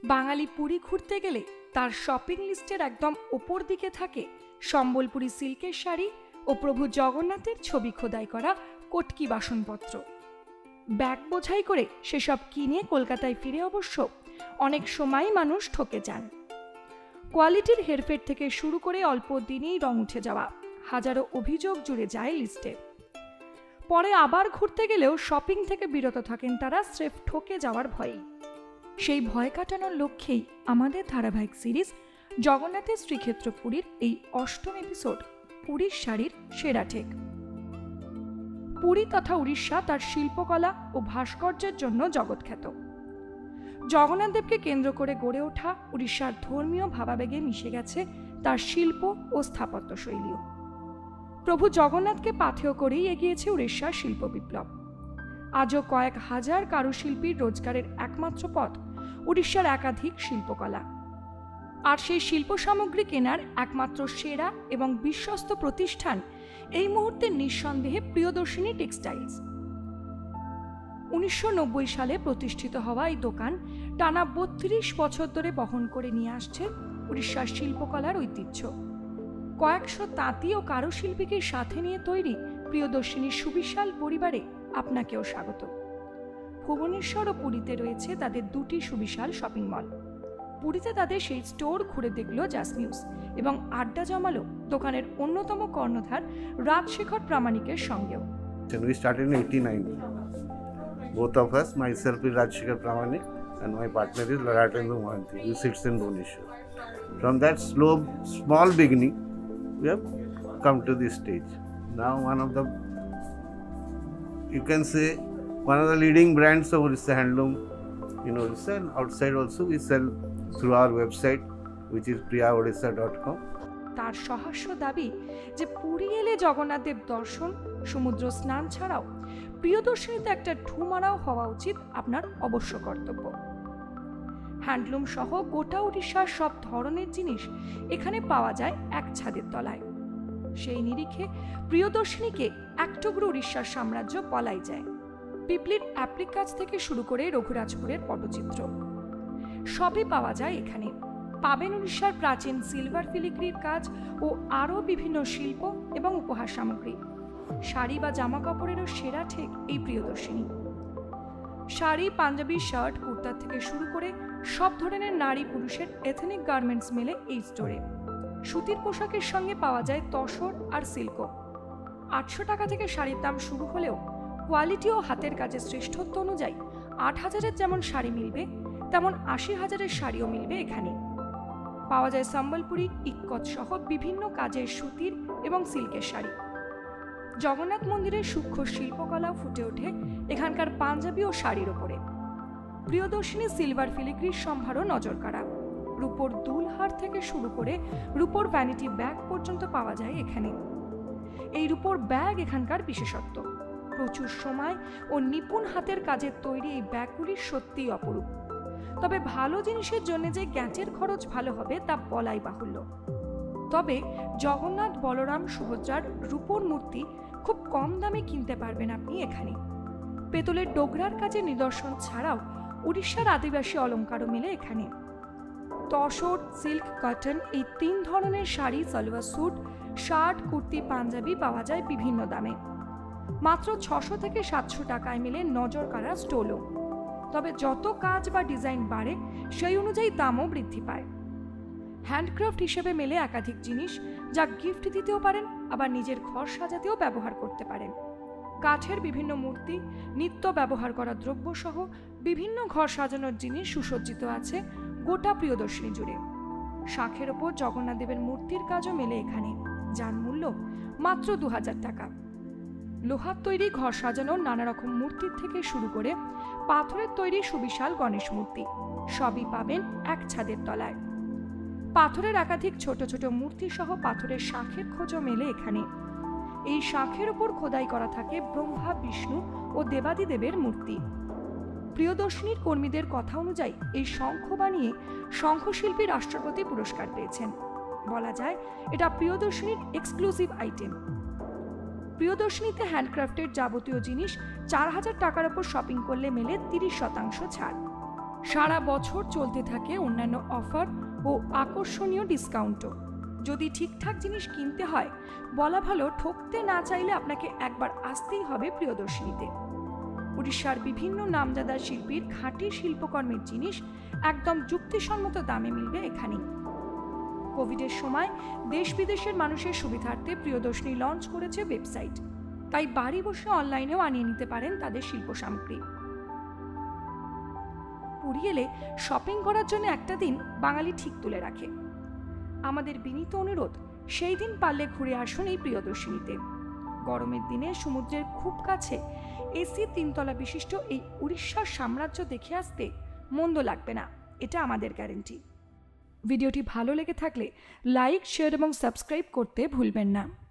বাঙালি পুরী ঘুরতে গেলে তার শপিং লিস্টের একদম ওপর দিকে থাকে সম্বলপুরি সিল্কের শাড়ি ও প্রভু জগন্নাথের ছবি খোদাই করা কটকি বাসনপত্র। ব্যাগ বোঝাই করে সেসব কিনে কলকাতায় ফিরে অবশ্য অনেক সময় মানুষ ঠকে যান। কোয়ালিটির হেরফের থেকে শুরু করে অল্প দিনেই রং উঠে যাওয়া হাজারো অভিযোগ জুড়ে যায় লিস্টে। পরে আবার ঘুরতে গেলেও শপিং থেকে বিরত থাকেন তারা স্রেফ ঠকে যাওয়ার ভয়ে। সেই ভয় কাটানোর লক্ষ্যেই আমাদের ধারাবাহিক সিরিজ জগন্নাথের শ্রীক্ষেত্র পুরীর এই ৮ম এপিসোড পুরীর শাড়ির সেরা ঠেক। পুরী তথা উড়িষ্যা তার শিল্পকলা ও ভাস্কর্যের জন্য জগৎখ্যাত। জগন্নাথ দেবকে কেন্দ্র করে গড়ে ওঠা উড়িষ্যার ধর্মীয় ভাবাবেগে মিশে গেছে তার শিল্প ও স্থাপত্য শৈলীও। প্রভু জগন্নাথকে পাথেয় করেই এগিয়েছে উড়িষ্যার শিল্প বিপ্লব। আজও কয়েক হাজার কারুশিল্পীর রোজগারের একমাত্র পথ উড়িষ্যার একাধিক শিল্পকলা। আর সেই শিল্প সামগ্রী কেনার একমাত্র সেরা এবং বিশ্বস্ত প্রতিষ্ঠান এই মুহূর্তে নিঃসন্দেহে প্রিয়দর্শিনী টেক্সটাইলস। ১৯৯০ সালে প্রতিষ্ঠিত হওয়া এই দোকান টানা ৩২ বছর ধরে বহন করে নিয়ে আসছে উড়িষ্যার শিল্পকলার ঐতিহ্য। কয়েকশো তাঁতি ও কারুশিল্পীকে সাথে নিয়ে তৈরি প্রিয়দর্শিনীর সুবিশাল পরিবারে আপনাকেও স্বাগত। ভুবনেশ্বর ও পুরীতে রয়েছে তাদের দুটি সুবিশাল শপিং মল। পুরীতে তাদের সেই স্টোর ঘুরে দেখলো জাস্ট নিউজ এবং আড্ডা জমালো দোকানের অন্যতম কর্ণধার রাজশেখর প্রামাণিকের সঙ্গেও। We started in 89. Both of us, myself is Rajshekhar Pramanik and my partner is Laratendra Mohanty, who sits in Bhubaneswar. From that small beginning, we have come to this stage. Now you can say, one of the leading brands of Orissa Handloom in Orissa, and outside also we sell through our website, which is priyaodissa.com. তার সহাস্য দাবি যে পুরী এলে জগন্নাথ দেব দর্শন, সমুদ্র স্নান ছাড়াও প্রিয়দর্শিনীতে একটা ঢু মারাও হওয়া উচিত আপনার অবশ্য কর্তব্য। হ্যান্ডলুম সহ গোটা উড়িষ্যার সব ধরনের জিনিস এখানে পাওয়া যায় এক ছাদের তলায়। সেই নিরিখে প্রিয়দর্শিনীকে একটুকরো উড়িষ্যার সাম্রাজ্য বলাই যায়। পিপলির অ্যাপ্লিক কাজ থেকে শুরু করে রঘুরাজপুরের পটচিত্র সবই পাওয়া যায় এখানে। পাবেন উড়িষ্যার প্রাচীন সিলভার ফিলিগ্রির কাজ ও আরও বিভিন্ন শিল্প এবং উপহার সামগ্রী। শাড়ি বা জামা কাপড়েরও সেরা ঠেক এই প্রিয়দর্শিনী। শাড়ি, পাঞ্জাবি, শার্ট, কুর্তা থেকে শুরু করে সব ধরনের নারী পুরুষের এথনিক গার্মেন্টস মেলে এই স্টোরে। সুতির পোশাকের সঙ্গে পাওয়া যায় তসর আর সিল্কও। ৮০০ টাকা থেকে শাড়ির দাম শুরু হলেও কোয়ালিটি ও হাতের কাজের শ্রেষ্ঠত্ব অনুযায়ী ৮,০০০-এর যেমন শাড়ি মিলবে তেমন ৮০,০০০-এর শাড়িও মিলবে এখানে। পাওয়া যায় সম্বলপুরি, ইক্কত সহ বিভিন্ন কাজের সুতির এবং সিল্কের শাড়ি। জগন্নাথ মন্দিরের সূক্ষ্ম শিল্পকলাও ফুটে ওঠে এখানকার পাঞ্জাবি ও শাড়ির ওপরে। প্রিয়দর্শিনী সিলভার ফিলিগ্রির সম্ভারও নজর কাড়া। রূপোর দুলহার থেকে শুরু করে রূপোর ভ্যানিটি ব্যাগ পর্যন্ত পাওয়া যায় এখানে। এই রূপোর ব্যাগ এখানকার বিশেষত্ব। প্রচুর সময় ও নিপুণ হাতের কাজের তৈরি এই ব্যাগগুলি সত্যিই অপরূপ। তবে ভালো জিনিসের জন্য যে গ্যাঁটের খরচ ভালো হবে তা বলাই বাহুল্য। তবে জগন্নাথ, বলরাম, সুভদ্রার রূপোর মূর্তি খুব কম দামে কিনতে পারবেন আপনি এখানে। পেতলের ডোগরার কাজের নিদর্শন ছাড়াও উড়িষ্যার আদিবাসী অলঙ্কারও মেলে এখানে। তসর, সিল্ক, কটন এই ৩ ধরনের শাড়ি, সালোয়ার স্যুট, শার্ট, কুর্তি, পাঞ্জাবি পাওয়া যায় বিভিন্ন দামে। মাত্র ৬০০ থেকে ৭০০ টাকায় মেলে নজর কাড়া স্টোলও। তবে যত কাজ বা ডিজাইন বাড়ে সেই অনুযায়ী দামও বৃদ্ধি পায়। হ্যান্ডক্রাফট হিসেবে মেলে একাধিক জিনিস, যা গিফট দিতেও পারেন আবার নিজের ঘর সাজাতেও ব্যবহার করতে পারেন। কাঠের বিভিন্ন মূর্তি, নিত্য ব্যবহার করা দ্রব্য সহ বিভিন্ন ঘর সাজানোর জিনিস সুসজ্জিত আছে গোটা প্রিয়দর্শিনী জুড়ে। শাঁখের ওপর জগন্নাথ দেবের মূর্তির কাজও মেলে এখানে, যার মূল্য মাত্র ২,০০০ টাকা। লোহার তৈরি ঘর সাজানোর নানা রকম মূর্তির থেকে শুরু করে পাথরের তৈরি সুবিশাল গণেশ মূর্তি সবই পাবেন এক ছাদের তলায়। পাথরের একাধিক ছোট ছোট মূর্তি সহ পাথরের শাঁখের খোঁজও মেলে এখানে। এই শাঁখের উপর খোদাই করা থাকে ব্রহ্মা, বিষ্ণু ও দেবাদিদেবের মূর্তি। প্রিয়দর্শিনীর কর্মীদের কথা অনুযায়ী এই শঙ্খ বানিয়ে শঙ্খশিল্পী রাষ্ট্রপতি পুরস্কার পেয়েছেন। বলা যায় এটা প্রিয়দর্শিনীর এক্সক্লুসিভ আইটেম। প্রিয়দর্শিনীতে হ্যান্ডক্রাফটের যাবতীয় জিনিস ৪,০০০ টাকার উপর শপিং করলে মেলে ৩০% ছাড়। সারা বছর চলতে থাকে অন্যান্য অফার ও আকর্ষণীয় ডিসকাউন্টও। যদি ঠিকঠাক জিনিস কিনতে হয়, বলা ভালো ঠকতে না চাইলে আপনাকে একবার আসতেই হবে প্রিয়দর্শিনীতে। উড়িষ্যার বিভিন্ন নামজাদা শিল্পীর খাঁটি শিল্পকর্মের জিনিস একদম যুক্তিসম্মত দামে মিলবে এখানেই। কোভিডের সময় দেশ বিদেশের মানুষের সুবিধার্থে প্রিয়দর্শিনী লঞ্চ করেছে ওয়েবসাইট, তাই বাড়ি বসে অনলাইনেও আনিয়ে নিতে পারেন তাদের শিল্প সামগ্রী। পুরী এলে শপিং করার জন্য একটা দিন বাঙালি ঠিক তুলে রাখে। আমাদের বিনীত অনুরোধ, সেই দিন পারলে ঘুরে আসুন এই প্রিয়দর্শিনীতে। গরমের দিনে সমুদ্রের খুব কাছে এসি 3 তলা বিশিষ্ট এই উড়িষ্যার সাম্রাজ্য দেখে আসতে মন্দ লাগবে না, এটা আমাদের গ্যারেন্টি। ভিডিওটি ভালো লেগে থাকলে লাইক, শেয়ার এবং সাবস্ক্রাইব করতে ভুলবেন না।